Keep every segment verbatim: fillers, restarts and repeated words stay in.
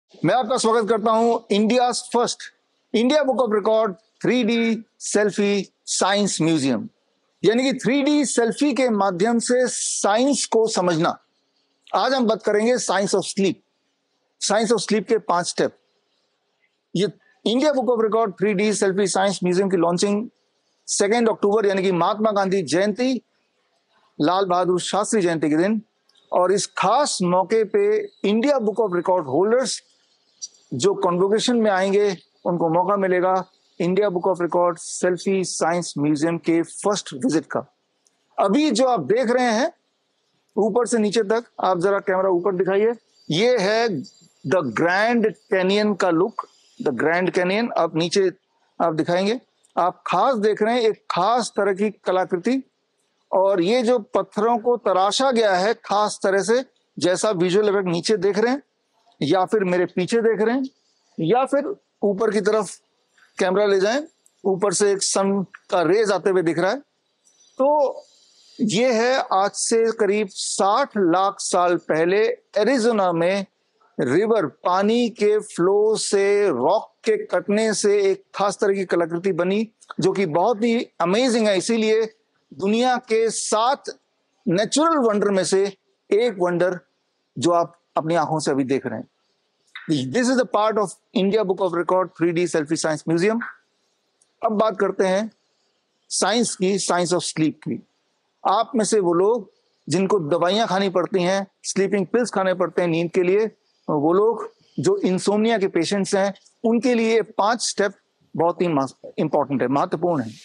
मैं आपका स्वागत करता हूं India first India book of record three D selfie science museum, यानी कि थ्री डी सेल्फी के माध्यम से साइंस को समझना। आज हम बात करेंगे science of sleep. Science of sleep के पांच स्टेप। ये India book of record three D selfie science museum की लॉन्चिंग सेकेंड अक्टूबर यानी कि महात्मा गांधी जयंती, लाल बहादुर शास्त्री जयंती के दिन, और इस खास मौके पे India book of record holders जो कॉन्वोकेशन में आएंगे उनको मौका मिलेगा India book of record selfie science museum के फर्स्ट विजिट का। अभी जो आप देख रहे हैं ऊपर से नीचे तक, आप जरा कैमरा ऊपर दिखाइए, ये है द ग्रैंड कैनियन का लुक। द ग्रैंड कैनियन आप नीचे आप दिखाएंगे, आप खास देख रहे हैं एक खास तरह की कलाकृति, और ये जो पत्थरों को तराशा गया है खास तरह से, जैसा विजुअल इफेक्ट नीचे देख रहे हैं या फिर मेरे पीछे देख रहे हैं या फिर ऊपर की तरफ कैमरा ले जाएं, ऊपर से एक सन का रेज आते हुए दिख रहा है। तो ये है आज से करीब साठ लाख साल पहले एरिज़ोना में रिवर, पानी के फ्लो से, रॉक के कटने से एक खास तरह की कलाकृति बनी जो कि बहुत ही अमेजिंग है। इसीलिए दुनिया के सात नेचुरल वंडर में से एक वंडर जो आप अपनी आंखों से अभी देख रहे हैं। This is the part of India book of record three D selfie science museum. अब बात करते हैं साइंस की, साइंस ऑफ स्लीप की। आप में से वो लोग जिनको दवाइयां खानी पड़ती हैं, स्लीपिंग पिल्स खाने पड़ते हैं नींद के लिए, वो लोग जो इंसोम्निया के पेशेंट्स हैं, उनके लिए पांच स्टेप बहुत ही इंपॉर्टेंट है, महत्वपूर्ण है।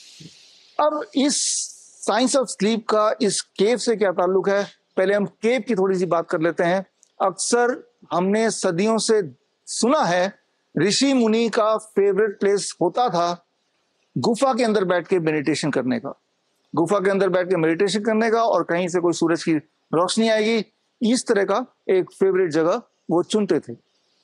अब इस साइंस ऑफ स्लीप का इस केव से क्या ताल्लुक है, पहले हम केव की थोड़ी सी बात कर लेते हैं। अक्सर हमने सदियों से सुना है ऋषि मुनि का फेवरेट प्लेस होता था गुफा के अंदर बैठ के मेडिटेशन करने का, गुफा के अंदर बैठ के मेडिटेशन करने का, और कहीं से कोई सूरज की रोशनी आएगी, इस तरह का एक फेवरेट जगह वो चुनते थे।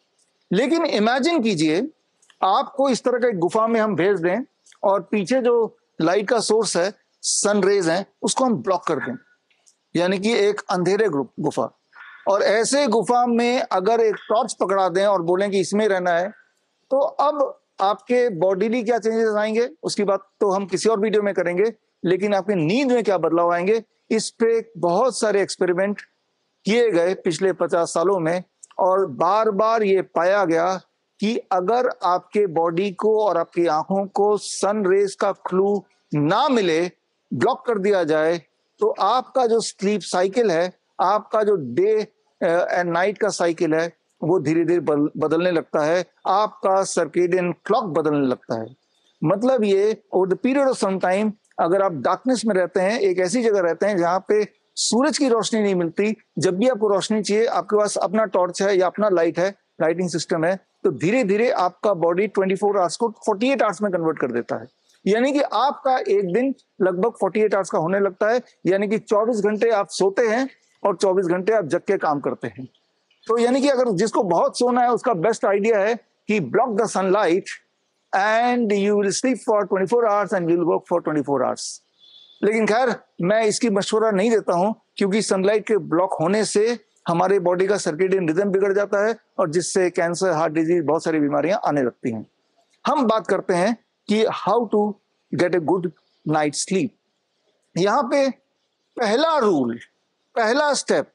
लेकिन इमेजिन कीजिए आपको इस तरह का एक गुफा में हम भेज दें और पीछे जो लाइट का सोर्स है, सन रेज है, उसको हम ब्लॉक कर दें, यानी कि एक अंधेरे गुफा। और ऐसे गुफा में अगर एक टॉर्च पकड़ा दें और बोलें कि इसमें रहना है, तो अब आपके बॉडीली क्या चेंजेस आएंगे उसकी बात तो हम किसी और वीडियो में करेंगे, लेकिन आपके नींद में क्या बदलाव आएंगे, इस पे बहुत सारे एक्सपेरिमेंट किए गए पिछले पचास सालों में, और बार बार ये पाया गया कि अगर आपके बॉडी को और आपकी आंखों को सन रेज का क्लू ना मिले, ब्लॉक कर दिया जाए, तो आपका जो स्लीप साइकिल है, आपका जो डे एंड नाइट का साइकिल है, वो धीरे धीरे बदलने लगता है, आपका सर्केडियन क्लॉक बदलने लगता है। मतलब ये over the period of some time, अगर आप डार्कनेस में रहते हैं, एक ऐसी जगह रहते हैं जहां पे सूरज की रोशनी नहीं मिलती, जब भी आपको रोशनी चाहिए, आपके पास अपना टॉर्च है या अपना लाइट है, लाइटिंग सिस्टम है, तो धीरे धीरे आपका बॉडी ट्वेंटी फोर आवर्स को फोर्टी एट आवर्स में कन्वर्ट कर देता है। यानी कि आपका एक दिन लगभग फोर्टी एट आवर्स का होने लगता है, यानी कि चौबीस घंटे आप सोते हैं और चौबीस घंटे आप जग के काम करते हैं। तो यानी कि अगर जिसको बहुत सोना है उसका बेस्ट आइडिया है कि block the sunlight and you will sleep for twenty four hours and you will work for twenty four hours. लेकिन खैर मैं इसकी मशवरा नहीं देता हूं, क्योंकि सनलाइट के ब्लॉक होने से हमारे बॉडी का सर्केडियन रिदम बिगड़ जाता है, और जिससे कैंसर, हार्ट डिजीज, बहुत सारी बीमारियां आने लगती हैं। हम बात करते हैं कि how to get a good night sleep. यहां पे पहला रूल, पहला स्टेप,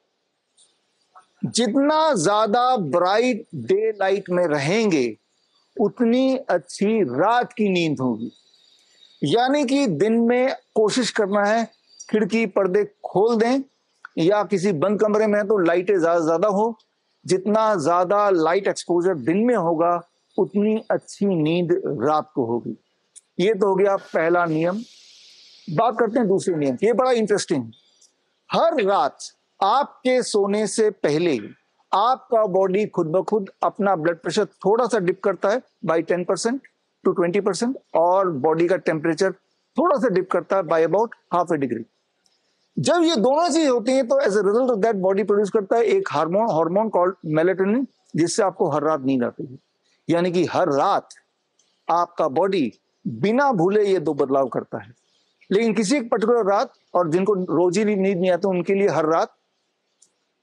जितना ज्यादा ब्राइट डे लाइट में रहेंगे उतनी अच्छी रात की नींद होगी। यानी कि दिन में कोशिश करना है खिड़की पर्दे खोल दें, या किसी बंद कमरे में तो लाइटें ज्यादा ज्यादा हो। जितना ज्यादा लाइट एक्सपोजर दिन में होगा उतनी अच्छी नींद रात को होगी। ये तो हो गया पहला नियम। बात करते हैं दूसरे नियम, ये बड़ा इंटरेस्टिंग। हर रात आपके सोने से पहले आपका बॉडी खुद ब खुद अपना ब्लड प्रेशर थोड़ा सा डिप करता है by ten percent to twenty percent, और बॉडी का टेम्परेचर थोड़ा सा डिप करता है by about half a degree. जब ये दोनों चीज होती हैं तो as a result of that body produce करता है एक हार्मोन हार्मोन कॉल्ड मेलेटोनिन, जिससे आपको हर रात नींद आती है। यानी कि हर रात आपका बॉडी बिना भूले ये दो बदलाव करता है। लेकिन किसी एक पर्टिकुलर रात, और जिनको रोज ही नींद नहीं आती उनके लिए हर रात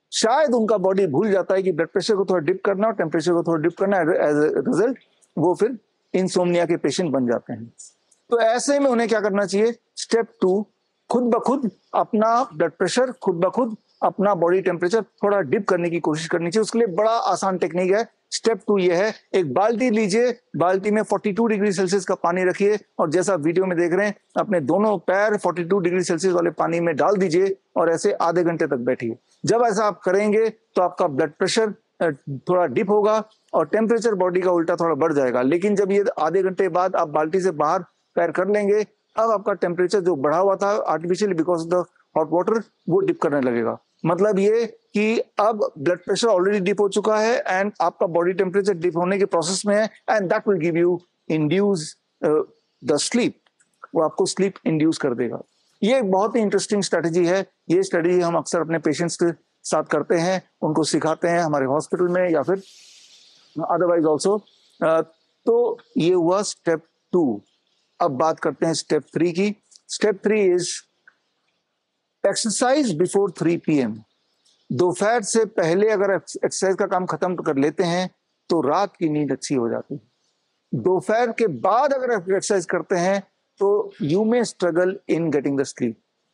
शायद उनका बॉडी भूल जाता है कि ब्लड प्रेशर को थोड़ा डिप करना और टेम्परेचर को थोड़ा डिप करना, एज ए रिजल्ट वो फिर इंसोम्निया के पेशेंट बन जाते हैं। तो ऐसे में उन्हें क्या करना चाहिए, स्टेप टू, खुद ब खुद अपना ब्लड प्रेशर, खुद ब खुद अपना बॉडी टेम्परेचर थोड़ा डिप करने की कोशिश करनी चाहिए। उसके लिए बड़ा आसान टेक्निक है। स्टेप टू ये है, एक बाल्टी लीजिए, बाल्टी में बयालीस डिग्री सेल्सियस का पानी रखिए और जैसा वीडियो में देख रहे हैं अपने दोनों पैर बयालीस डिग्री सेल्सियस वाले पानी में डाल दीजिए और ऐसे आधे घंटे तक बैठिए। जब ऐसा आप करेंगे तो आपका ब्लड प्रेशर थोड़ा डिप होगा और टेम्परेचर बॉडी का उल्टा थोड़ा बढ़ जाएगा। लेकिन जब ये आधे घंटे बाद आप बाल्टी से बाहर पैर कर लेंगे, अब आपका टेम्परेचर जो बढ़ा हुआ था artificially because of the hot water, वो डिप करने लगेगा। मतलब ये कि अब ब्लड प्रेशर ऑलरेडी डिप हो चुका है एंड आपका बॉडी टेम्परेचर डिप होने के प्रोसेस में है, and that will give you induce the sleep, वो आपको स्लीप इंड्यूस कर देगा। ये एक बहुत ही इंटरेस्टिंग स्ट्रेटेजी है। ये स्ट्रेटेजी हम अक्सर अपने पेशेंट्स के साथ करते हैं, उनको सिखाते हैं हमारे हॉस्पिटल में या फिर अदरवाइज ऑल्सो। तो ये हुआ स्टेप टू। अब बात करते हैं स्टेप थ्री की। Step three is exercise before three P M. दोपहर से पहले अगर एक्सरसाइज का काम खत्म कर लेते हैं तो रात की नींद अच्छी हो जाती है। दोपहर के बाद अगर आप एक्सरसाइज करते हैं तो you may struggle in getting the sleep.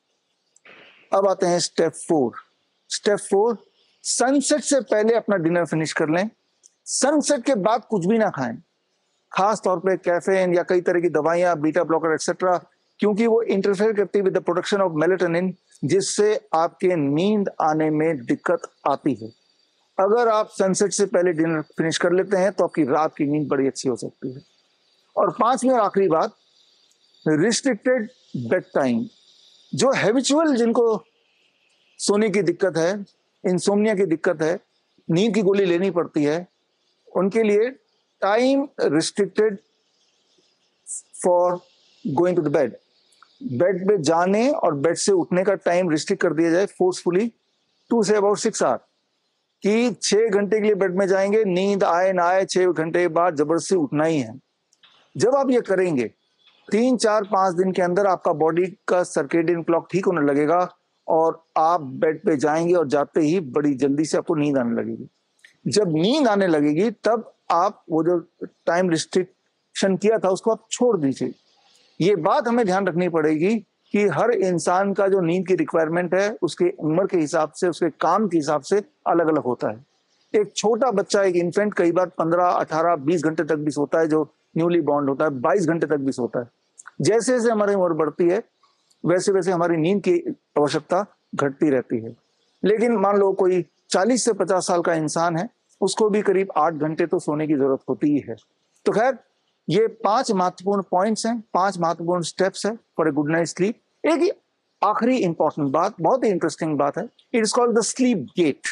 अब आते हैं step four. Step four, sunset से पहले अपना डिनर फिनिश कर लें। सनसेट के बाद कुछ भी ना खाएं, खास तौर पे कैफीन या कई तरह की दवाइयां, बीटा ब्लॉकर एक्सेट्रा, क्योंकि वो इंटरफेयर करती है with the production of melatonin, जिससे आपके नींद आने में दिक्कत आती है। अगर आप सनसेट से पहले डिनर फिनिश कर लेते हैं तो आपकी रात की नींद बड़ी अच्छी हो सकती है। और पांचवी और आखिरी बात, रिस्ट्रिक्टेड बेड टाइम। जो हैबिचुअल, जिनको सोने की दिक्कत है, इंसोम्निया की दिक्कत है, नींद की गोली लेनी पड़ती है, उनके लिए time restricted for going to the bed. Bed पे जाने और बेड से उठने का टाइम रिस्ट्रिक्ट कर दिया जाए forcefully to say about six hour, कि छह घंटे के लिए बेड में जाएंगे, नींद आए ना आए छह घंटे के बाद जबरदस्ती उठना ही है। जब आप ये करेंगे तीन चार पांच दिन के अंदर आपका बॉडी का सर्केडियन क्लॉक ठीक होने लगेगा और आप बेड पे जाएंगे और जाते ही बड़ी जल्दी से आपको नींद आने लगेगी। जब नींद आने लगेगी तब आप वो जो टाइम रिस्ट्रिक्शन किया था उसको आप छोड़ दीजिए। ये बात हमें ध्यान रखनी पड़ेगी कि हर इंसान का जो नींद की रिक्वायरमेंट है उसके उम्र के हिसाब से, उसके काम के हिसाब से अलग अलग होता है। एक छोटा बच्चा, एक इन्फेंट कई बार पंद्रह अठारह बीस घंटे तक भी सोता है, जो न्यूली बॉर्न होता है बाईस घंटे तक भी सोता है। जैसे जैसे हमारी उम्र बढ़ती है वैसे वैसे हमारी नींद की आवश्यकता घटती रहती है। लेकिन मान लो कोई चालीस से पचास साल का इंसान है, उसको भी करीब आठ घंटे तो सोने की जरूरत होती ही है। तो खैर, ये पांच महत्वपूर्ण पॉइंट्स हैं, पांच महत्वपूर्ण स्टेप्स हैं for a good night sleep. एक ही आखिरी इंपॉर्टेंट बात, बहुत ही इंटरेस्टिंग बात है, it is called the sleep gate.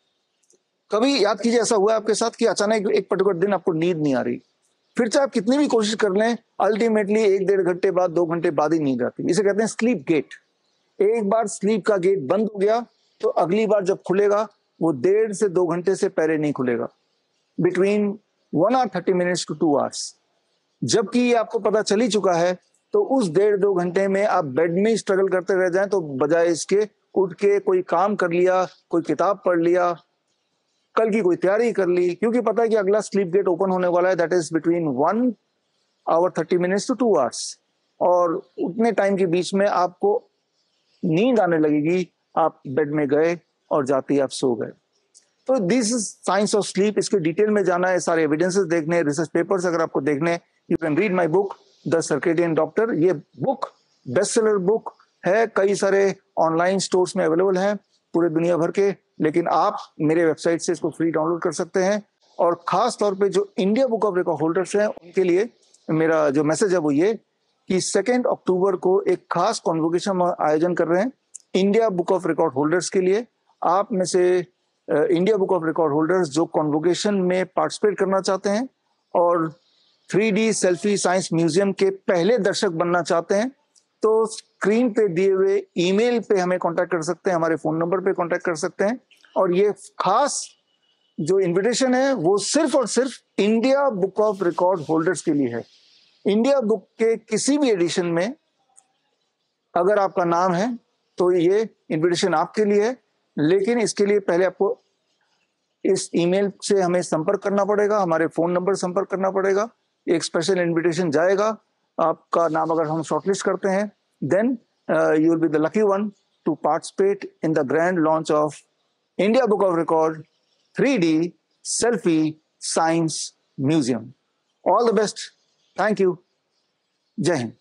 कभी याद कीजिए ऐसा हुआ है आपके साथ कि अचानक एक पर्टिकुलर दिन आपको नींद नहीं आ रही, फिर चाहे आप कितनी भी कोशिश कर लें, अल्टीमेटली एक डेढ़ घंटे बाद, दो घंटे बाद ही नींद आती है। इसे कहते हैं स्लीप गेट। एक बार स्लीप का गेट बंद हो गया तो अगली बार जब खुलेगा वो डेढ़ से दो घंटे से पहले नहीं खुलेगा, between one hour thirty minutes to two hours. जबकि ये आपको पता चल ही चुका है तो उस डेढ़ दो घंटे में आप बेड में स्ट्रगल करते रह जाएं तो बजाय इसके उठ के कोई काम कर लिया, कोई किताब पढ़ लिया, कल की कोई तैयारी कर ली, क्योंकि पता है कि अगला स्लीप गेट ओपन होने वाला है, that is between one hour thirty minutes to two hours. और उतने टाइम के बीच में आपको नींद आने लगेगी, आप बेड में गए और जाते ही आप सो गए। तो this is science of sleep. इसके डिटेल में जाना है, सारे एविडेंसेस देखने, रिसर्च पेपर्स अगर आपको देखने, you can read my book the circadian doctor. ये बुक बेस्ट सेलर बुक है, कई सारे ऑनलाइन स्टोर्स में अवेलेबल है पूरे दुनिया भर के, लेकिन आप मेरे वेबसाइट से इसको फ्री डाउनलोड कर सकते हैं। और खास तौर पे जो India book of record holders हैं उनके लिए मेरा जो मैसेज है वो ये कि सेकेंड अक्टूबर को एक खास कॉन्वोकेशन आयोजन कर रहे हैं India book of record holders के लिए। आप में से India book of record holders जो कॉन्वोकेशन में पार्टिसिपेट करना चाहते हैं और three D selfie science museum के पहले दर्शक बनना चाहते हैं तो स्क्रीन पे दिए हुए ईमेल पे हमें कांटेक्ट कर सकते हैं, हमारे फोन नंबर पे कांटेक्ट कर सकते हैं। और ये खास जो इनविटेशन है वो सिर्फ और सिर्फ India book of record holders के लिए है। इंडिया बुक के किसी भी एडिशन में अगर आपका नाम है तो ये इनविटेशन आपके लिए है। लेकिन इसके लिए पहले आपको इस ईमेल से हमें संपर्क करना पड़ेगा, हमारे फोन नंबर संपर्क करना पड़ेगा, एक स्पेशल इनविटेशन जाएगा, आपका नाम अगर हम शॉर्टलिस्ट करते हैं, then you will be the lucky one to participate in the grand launch of India book of record three D selfie science museum. All the best, thank you, जय हिंद।